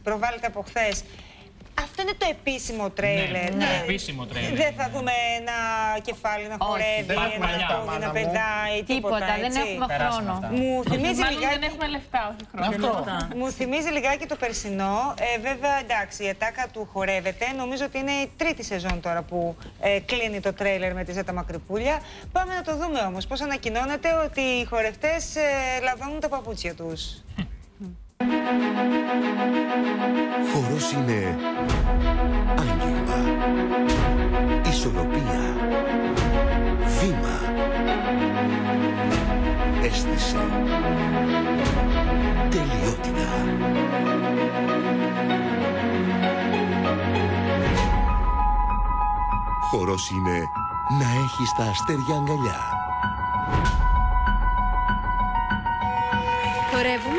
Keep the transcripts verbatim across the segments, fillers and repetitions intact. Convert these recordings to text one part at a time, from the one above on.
προβάλλεται από χθες. Αυτό είναι το επίσημο τρέιλερ. Ναι, ναι. επίσημο τρέιλερ. Δεν θα δούμε ένα κεφάλι να χορεύει, ένα πόδι να πετάει, τίποτα. Τίποτα, δεν έχουμε χρόνο. Μου θυμίζει Μάλλον λιγάκι... δεν έχουμε λεφτά, όχι χρόνο. Μου θυμίζει λιγάκι το περσινό. Ε, βέβαια, εντάξει, η ατάκα του χορεύεται. Νομίζω ότι είναι η τρίτη σεζόν τώρα που ε, κλείνει το τρέιλερ με τη Ζέτα Μακρυπούλια. Πάμε να το δούμε όμως. Πώς ανακοινώνεται ότι οι χορευτές ε, λαδώνουν τα παπούτσια τους. Χορός είναι άγγιγμα, ισορροπία, βήμα, αίσθηση, τελειότητα. Χορός είναι να έχεις τα αστέρια αγκαλιά. Χορεύουμε.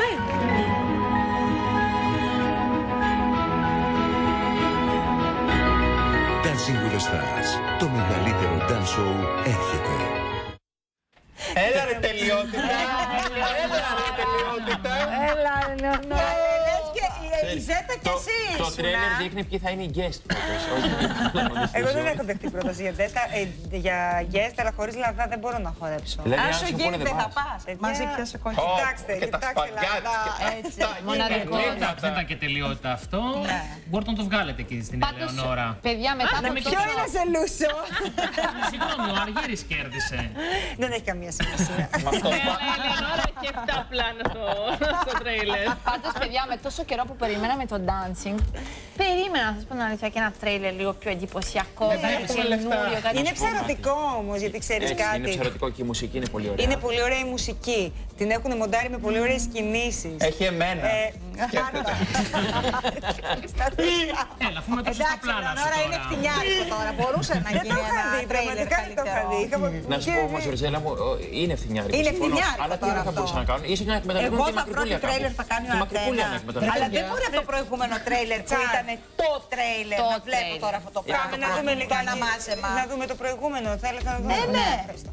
Dancing with the Stars, το μεγαλύτερο dance show έρχεται. Έλα ρε τελειότητα! Έλα ρε τελειότητα! Έλα, Λεωνόρα. Η Ζέτα κι εσύ ήσουνα. Το τρέλερ δείχνει ποιοι θα είναι οι guest. Εγώ δεν έχω δεχτεί πρόταση για, ε, για guest, αλλά χωρίς λαδά δεν μπορώ να χορέψω. Αν σου γίνει δεν θα πας. Μαζί πιάσε κόκκι. Κοιτάξτε, κοιτάξτε λαδά. Έτσι, μοναδικότητα. Δεν ήταν και τελειότητα αυτό. Μπορείτε να το βγάλετε εκεί στην Ελεονόρα. Παιδιά, μετά από το Ποιο είναι ζελούσο. Συγγνώμη, ο Αργύρης κέρδισε. Δεν έχει καμία σημασία. Η Ελεονόρα έχει επτά πλάνα στο τρέιλερ. Πάντως, παιδιά, με τόσο καιρό που περιμέναμε το dancing, περίμενα, να σας πω την αλήθεια, και ένα τρέιλερ λίγο πιο εντυπωσιακό, καινούριο, κάτι. Είναι ψαρωτικό όμως, γιατί ξέρεις κάτι. Είναι ψαρωτικό και η μουσική είναι πολύ ωραία. Είναι πολύ ωραία η μουσική. Την έχουν μοντάρει με πολύ ωραίες κινήσεις. Έχει εμένα. Σκέφτεται. Έλα, αφού με τόσο στα πλάνα σου Τώρα είναι φτηνιάρικο τώρα. Μπορούσε να γίνει ένα τρέιλερ καλύτερο. Να σου πω όμως, Ροζέλα μου, είναι ευθυνιάρικο. Είναι ευθυνιάρικο. Αλλά τι άλλο θα μπορούσαν να κάνουν. Ίσως να εκμεταλλευτούν Εγώ τη θα βρω Μακρυπούλια τι τρέιλερ θα κάνει ο Αντένα. Αλλά δεν μπορεί αυτό το προηγούμενο τρέιλερ που ήταν το τρέιλερ. Να βλέπω τώρα αυτό το πράγμα. Να δούμε λίγο αναμάσεμα. Να δούμε το προηγούμενο. Θέλετε να δούμε. Ναι, ναι.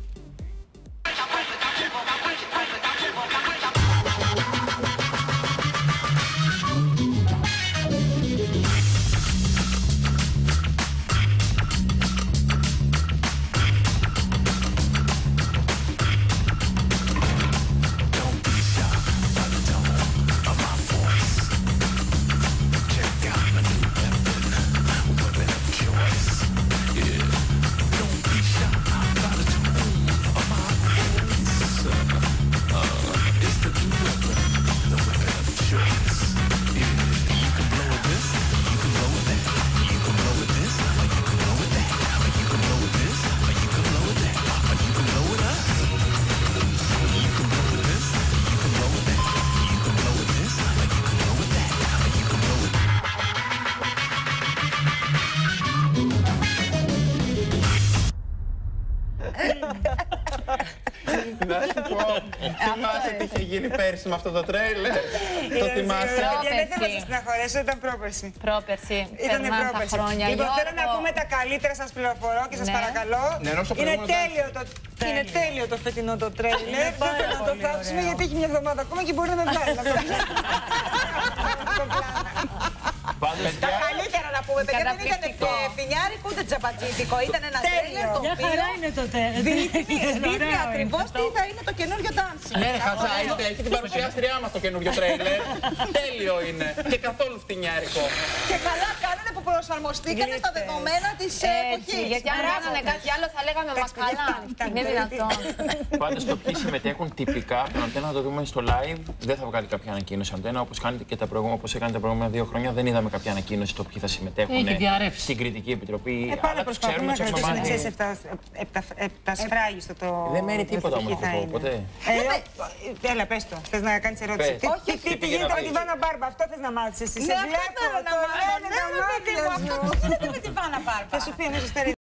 Να σου πω, θυμάσαι τι είχε γίνει πέρσι με αυτό το τρέιλερ. Το θυμάσαι. Δεν θέλω να σας συναχωρέσω, ήταν πρόπερση. Πρόπερση. Ήτανε πρόπερση. Λοιπόν, θέλω να πούμε τα καλύτερα, σας πληροφορώ και σας παρακαλώ. Είναι τέλειο το Είναι τέλειο το φετινό το τρέιλερ. Δεν θέλω να το θάψουμε γιατί έχει μια εβδομάδα ακόμα και μπορεί να με βγάλει. Τα καλύτερα να πούμε, παιδιά, δεν ήταν και φινιάρικο ούτε τζαμπατζίδικο. Ήταν ένα τρέιλερ το οποίο δείχνει ακριβώς τι θα είναι το καινούριο dancing. Ναι, χαζά, έχει την παρουσιάστριά μας το καινούριο τρέιλερ. Τέλειο είναι και καθόλου φτηνιάρικο. Και καλά κάνανε που προσαρμοστήκανε στα δεδομένα της εποχής. Γιατί αν κάνανε κάτι άλλο θα λέγαμε μα καλά. Είναι δυνατόν. Πάντως το ποιοι συμμετέχουν τυπικά από την Αντένα να το δούμε στο live. Δεν θα βγάλει κάποια ανακοίνωση Αντένα όπως κάνετε και τα προηγούμενα, όπως έκανε τα προηγούμενα δύο χρόνια. Δεν είδαμε κάποια ανακοίνωση το ποιοι θα συμμετέχουν στην Κριτική Επιτροπή. Αλλά τους ξέρουμε, τους έχουμε μάθει. Επτασφράγιστο το. Δεν μένει τίποτα όμως να το πω ποτέ. Έλα, πες το. Θες να κάνεις ερώτηση. Τι γίνεται με τη Βάνα Μπάρμπα, αυτό θες να μάθεις εσύ. Ναι, αυτό θέλω να μάθω. Ναι, παιδί μου, αυτό τι γίνεται με τη Βάνα Μπάρμπα. Θα σου πει αμέσως